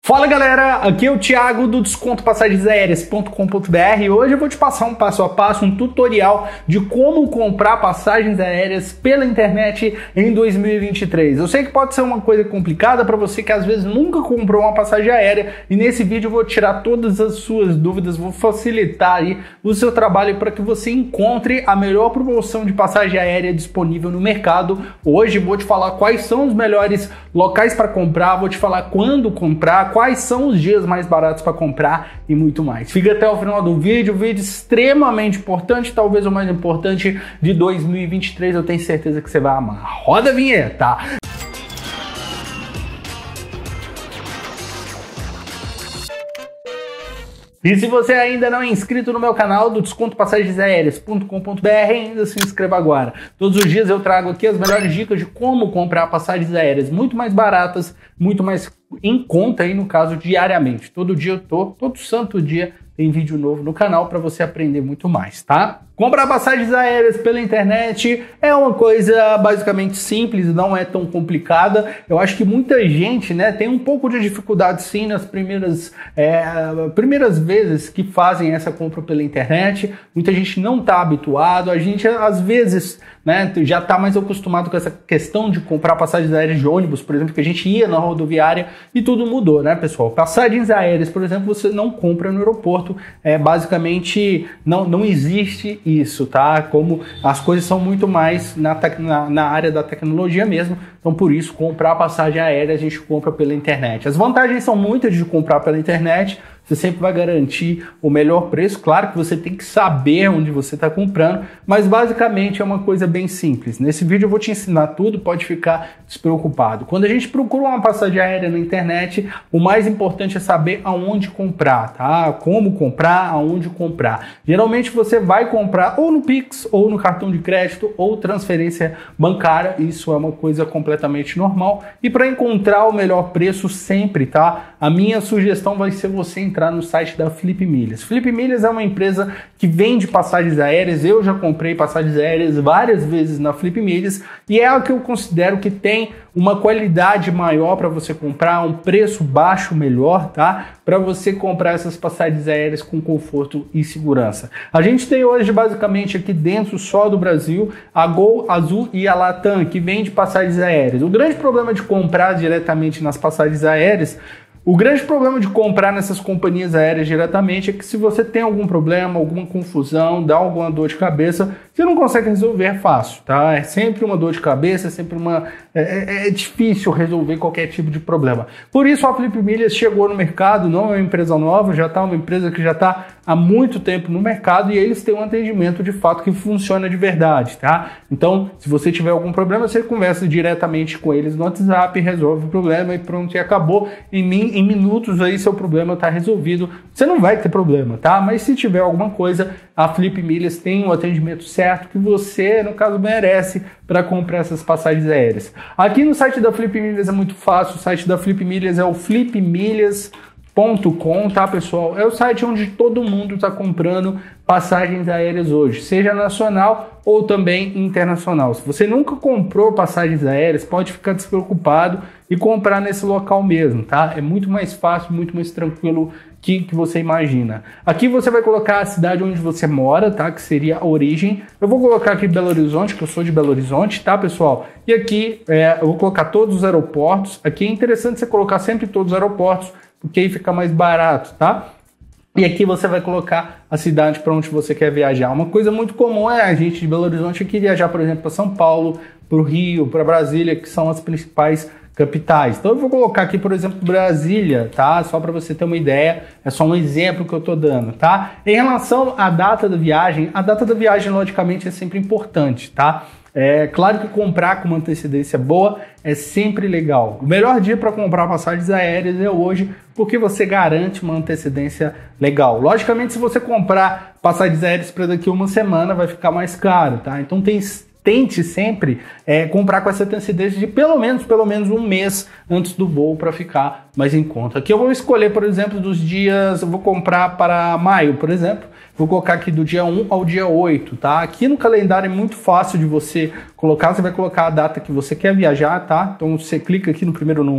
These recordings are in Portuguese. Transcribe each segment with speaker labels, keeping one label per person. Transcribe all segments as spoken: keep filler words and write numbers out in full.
Speaker 1: Fala galera, aqui é o Thiago do desconto passagens aéreas ponto com ponto b r e hoje eu vou te passar um passo a passo, um tutorial de como comprar passagens aéreas pela internet em dois mil e vinte e três. Eu sei que pode ser uma coisa complicada para você que às vezes nunca comprou uma passagem aérea e nesse vídeo eu vou tirar todas as suas dúvidas, vou facilitar aí o seu trabalho para que você encontre a melhor promoção de passagem aérea disponível no mercado. Hoje vou te falar quais são os melhores locais para comprar, vou te falar quando comprar, quais são os dias mais baratos para comprar e muito mais. Fica até o final do vídeo, um vídeo extremamente importante, talvez o mais importante de dois mil e vinte e três, eu tenho certeza que você vai amar. Roda a vinheta! E se você ainda não é inscrito no meu canal do desconto passagens aéreas ponto com ponto b r, ainda se inscreva agora. Todos os dias eu trago aqui as melhores dicas de como comprar passagens aéreas muito mais baratas, muito mais em conta aí, no caso, diariamente. Todo dia eu tô, todo santo dia tem vídeo novo no canal para você aprender muito mais, tá? Comprar passagens aéreas pela internet é uma coisa basicamente simples, não é tão complicada. Eu acho que muita gente, né, tem um pouco de dificuldade sim nas primeiras, é, primeiras vezes que fazem essa compra pela internet. Muita gente não está habituado, a gente às vezes, né, já está mais acostumado com essa questão de comprar passagens aéreas de ônibus, por exemplo, que a gente ia na rodoviária e tudo mudou, né, pessoal? Passagens aéreas, por exemplo, você não compra no aeroporto, é, basicamente não, não existe isso, tá? Como as coisas são muito mais na, na, na área da tecnologia mesmo, então por isso comprar passagem aérea a gente compra pela internet. As vantagens são muitas de comprar pela internet. Você sempre vai garantir o melhor preço. Claro que você tem que saber onde você está comprando, mas basicamente é uma coisa bem simples. Nesse vídeo eu vou te ensinar tudo, pode ficar despreocupado. Quando a gente procura uma passagem aérea na internet, o mais importante é saber aonde comprar, tá? Como comprar, aonde comprar. Geralmente você vai comprar ou no Pix, ou no cartão de crédito, ou transferência bancária. Isso é uma coisa completamente normal. E para encontrar o melhor preço sempre, tá? A minha sugestão vai ser você entrar no site da Flip Milhas. Flip Milhas é uma empresa que vende passagens aéreas. Eu já comprei passagens aéreas várias vezes na Flip Milhas e é a que eu considero que tem uma qualidade maior para você comprar, um preço baixo melhor, tá? Para você comprar essas passagens aéreas com conforto e segurança. A gente tem hoje basicamente aqui dentro só do Brasil a Gol, Azul e a Latam, que vende passagens aéreas. O grande problema de comprar diretamente nas passagens aéreas O grande problema de comprar nessas companhias aéreas diretamente é que se você tem algum problema, alguma confusão, dá alguma dor de cabeça, você não consegue resolver fácil, tá? É sempre uma dor de cabeça, é sempre uma... É, é difícil resolver qualquer tipo de problema. Por isso a Flip Milhas chegou no mercado, não é uma empresa nova, já está uma empresa que já está há muito tempo no mercado e eles têm um atendimento de fato que funciona de verdade, tá? Então, se você tiver algum problema, você conversa diretamente com eles no WhatsApp, resolve o problema e pronto, e acabou. Em mim, em minutos aí seu problema está resolvido. Você não vai ter problema, tá? Mas se tiver alguma coisa, a Flip Milhas tem o atendimento certo que você, no caso, merece para comprar essas passagens aéreas. Aqui no site da Flip Milhas é muito fácil. O site da Flip Milhas é o flip milhas ponto com, tá, pessoal? É o site onde todo mundo está comprando passagens aéreas hoje, seja nacional ou também internacional. Se você nunca comprou passagens aéreas, pode ficar despreocupado e comprar nesse local mesmo, tá? É muito mais fácil, muito mais tranquilo que, que você imagina. Aqui você vai colocar a cidade onde você mora, tá? Que seria a origem. Eu vou colocar aqui Belo Horizonte, que eu sou de Belo Horizonte, tá, pessoal? E aqui é, eu vou colocar todos os aeroportos. Aqui é interessante você colocar sempre todos os aeroportos, porque aí fica mais barato, tá? E aqui você vai colocar a cidade para onde você quer viajar. Uma coisa muito comum é a gente de Belo Horizonte aqui viajar, por exemplo, para São Paulo, para o Rio, para Brasília, que são as principais capitais. Então eu vou colocar aqui, por exemplo, Brasília, tá? Só para você ter uma ideia, é só um exemplo que eu tô dando, tá? Em relação à data da viagem, a data da viagem, logicamente, é sempre importante, tá? É claro que comprar com uma antecedência boa é sempre legal. O melhor dia para comprar passagens aéreas é hoje, porque você garante uma antecedência legal. Logicamente, se você comprar passagens aéreas para daqui a uma semana, vai ficar mais caro, tá? Então tem... Tente sempre é, comprar com essa antecedência de pelo menos, pelo menos um mês antes do voo para ficar mais em conta. Aqui eu vou escolher, por exemplo, dos dias, eu vou comprar para maio, por exemplo. Vou colocar aqui do dia um ao dia oito, tá? Aqui no calendário é muito fácil de você colocar, você vai colocar a data que você quer viajar, tá? Então você clica aqui no primeiro no um,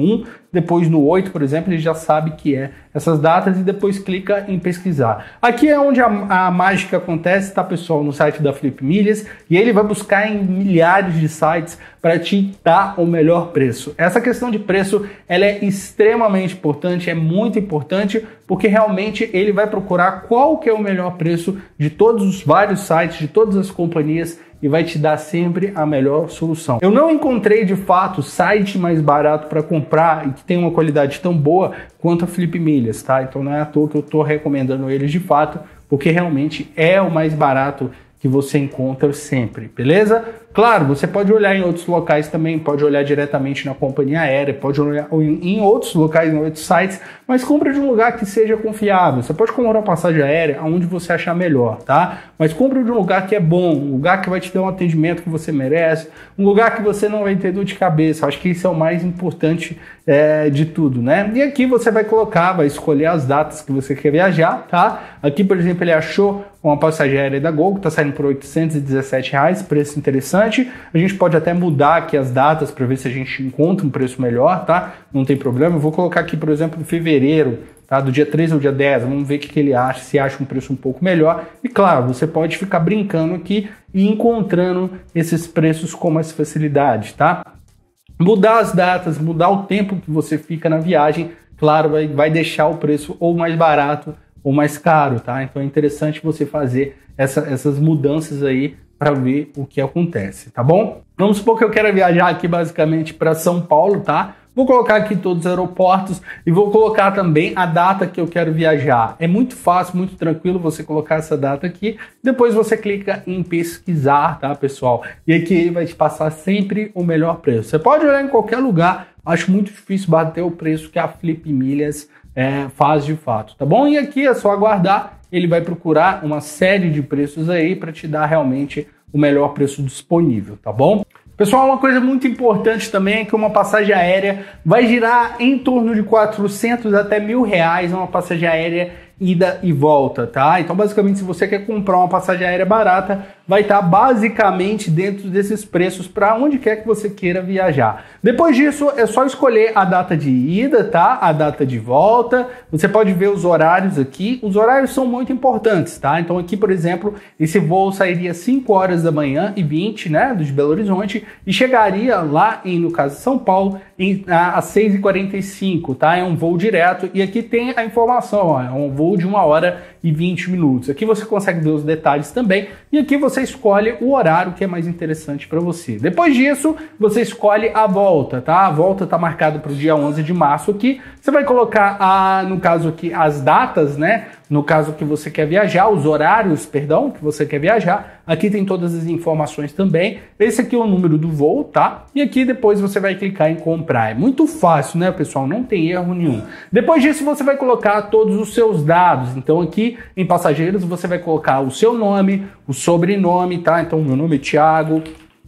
Speaker 1: depois no oito, por exemplo, ele já sabe que é essas datas e depois clica em pesquisar. Aqui é onde a, a mágica acontece, tá, pessoal? No site da Flip Milhas, e ele vai buscar em milhares de sites para te dar o melhor preço. Essa questão de preço, ela é extremamente importante, é muito importante, porque realmente ele vai procurar qual que é o melhor preço de todos os vários sites, de todas as companhias, e vai te dar sempre a melhor solução. Eu não encontrei de fato site mais barato para comprar e que tem uma qualidade tão boa quanto a Flip Milhas, tá? Então não é à toa que eu estou recomendando eles de fato, porque realmente é o mais barato que você encontra sempre, beleza? Claro, você pode olhar em outros locais também, pode olhar diretamente na companhia aérea, pode olhar em outros locais, em outros sites, mas compra de um lugar que seja confiável. Você pode comprar uma passagem aérea aonde você achar melhor, tá? Mas compra de um lugar que é bom, um lugar que vai te dar um atendimento que você merece, um lugar que você não vai ter dor de cabeça. Acho que isso é o mais importante é, de tudo, né? E aqui você vai colocar, vai escolher as datas que você quer viajar, tá? Aqui, por exemplo, ele achou uma passagem aérea da Gol, que está saindo por oitocentos e dezessete reais, preço interessante. A gente pode até mudar aqui as datas para ver se a gente encontra um preço melhor, tá? Não tem problema. Eu vou colocar aqui, por exemplo, em fevereiro, tá? Do dia três ao dia dez. Vamos ver o que, que ele acha, se acha um preço um pouco melhor. E claro, você pode ficar brincando aqui e encontrando esses preços com mais facilidade, tá? Mudar as datas, mudar o tempo que você fica na viagem, claro, vai, vai deixar o preço ou mais barato ou mais caro, tá? Então é interessante você fazer essa, essas mudanças aí para ver o que acontece, tá bom? Vamos supor que eu quero viajar aqui basicamente para São Paulo, tá? Vou colocar aqui todos os aeroportos e vou colocar também a data que eu quero viajar. É muito fácil, muito tranquilo você colocar essa data aqui. Depois você clica em pesquisar, tá, pessoal? E aqui ele vai te passar sempre o melhor preço. Você pode olhar em qualquer lugar. Acho muito difícil bater o preço que a Flip Milhas é, faz de fato, tá bom? E aqui é só aguardar. Ele vai procurar uma série de preços aí para te dar realmente o melhor preço disponível, tá bom? Pessoal, uma coisa muito importante também é que uma passagem aérea vai girar em torno de quatrocentos até mil reais, uma passagem aérea ida e volta, tá? Então, basicamente, se você quer comprar uma passagem aérea barata, vai estar basicamente dentro desses preços para onde quer que você queira viajar. Depois disso, é só escolher a data de ida, tá? A data de volta. Você pode ver os horários aqui. Os horários são muito importantes, tá? Então, aqui, por exemplo, esse voo sairia às cinco horas da manhã e vinte, né, de Belo Horizonte, e chegaria lá, em, no caso de São Paulo, em, às seis e quarenta e cinco, tá? É um voo direto. E aqui tem a informação, ó, é um voo de uma hora e vinte minutos. Aqui você consegue ver os detalhes também e aqui você escolhe o horário que é mais interessante para você. Depois disso, você escolhe a volta, tá? A volta está marcada para o dia onze de março aqui. Você vai colocar, a, no caso aqui, as datas, né? No caso que você quer viajar, os horários, perdão, que você quer viajar. Aqui tem todas as informações também. Esse aqui é o número do voo, tá? E aqui depois você vai clicar em comprar. É muito fácil, né, pessoal? Não tem erro nenhum. Depois disso, você vai colocar todos os seus dados. Então aqui em passageiros, você vai colocar o seu nome, o sobrenome, tá? Então meu nome é Thiago,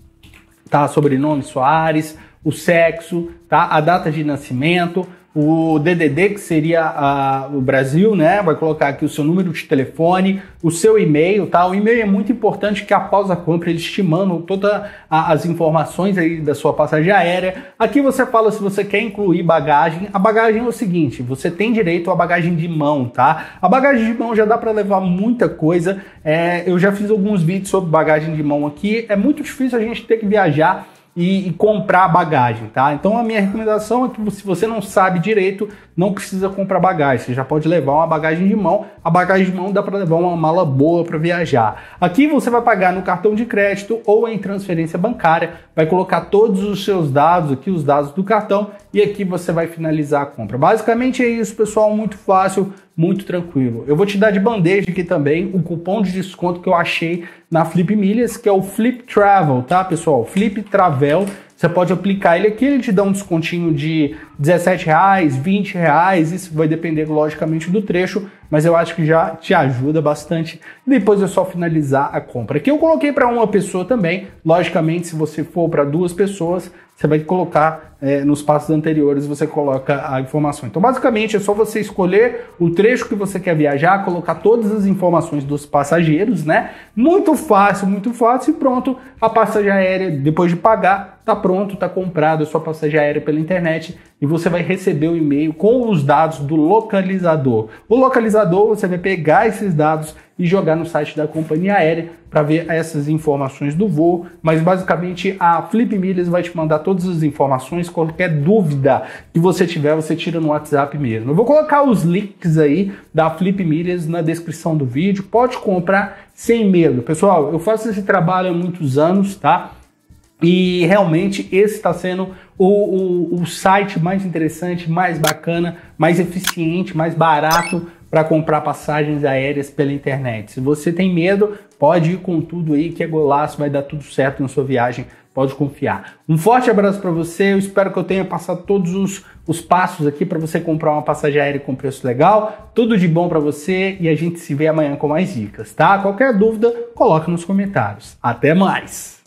Speaker 1: tá? Sobrenome Soares, o sexo, tá? A data de nascimento, o D D D, que seria a, o Brasil, né? Vai colocar aqui o seu número de telefone, o seu e-mail, tá? O e-mail é muito importante que após a compra eles te mandam todas as informações aí da sua passagem aérea. Aqui você fala se você quer incluir bagagem. A bagagem é o seguinte, você tem direito à bagagem de mão, tá? A bagagem de mão já dá para levar muita coisa. É, eu já fiz alguns vídeos sobre bagagem de mão aqui. É muito difícil a gente ter que viajar E, e comprar bagagem, tá? Então a minha recomendação é que se você não sabe direito, não precisa comprar bagagem, você já pode levar uma bagagem de mão. A bagagem de mão dá para levar uma mala boa para viajar. Aqui você vai pagar no cartão de crédito ou em transferência bancária, vai colocar todos os seus dados aqui, os dados do cartão, e aqui você vai finalizar a compra. Basicamente é isso, pessoal, muito fácil, muito tranquilo. Eu vou te dar de bandeja aqui também o cupom de desconto que eu achei na Flip Milhas, que é o Flip Travel, tá, pessoal? Flip Travel, você pode aplicar ele aqui, ele te dá um descontinho de dezessete reais, vinte reais, isso vai depender logicamente do trecho, mas eu acho que já te ajuda bastante. Depois é só finalizar a compra. Aqui eu coloquei para uma pessoa também, logicamente se você for para duas pessoas, você vai colocar é, nos passos anteriores, você coloca a informação. Então, basicamente, é só você escolher o trecho que você quer viajar, colocar todas as informações dos passageiros, né? Muito fácil, muito fácil e pronto. A passagem aérea, depois de pagar, tá pronto, tá comprado a sua passagem aérea pela internet e você vai receber o e-mail com os dados do localizador. O localizador, você vai pegar esses dados e jogar no site da companhia aérea para ver essas informações do voo, mas basicamente a Flip Milhas vai te mandar todas as informações, qualquer dúvida que você tiver, você tira no WhatsApp mesmo. Eu vou colocar os links aí da Flip Milhas na descrição do vídeo, pode comprar sem medo. Pessoal, eu faço esse trabalho há muitos anos, tá? E realmente esse está sendo o, o, o site mais interessante, mais bacana, mais eficiente, mais barato para comprar passagens aéreas pela internet. Se você tem medo, pode ir com tudo aí que é golaço, vai dar tudo certo na sua viagem, pode confiar. Um forte abraço para você, eu espero que eu tenha passado todos os, os passos aqui para você comprar uma passagem aérea com preço legal. Tudo de bom para você e a gente se vê amanhã com mais dicas, tá? Qualquer dúvida, coloca nos comentários. Até mais!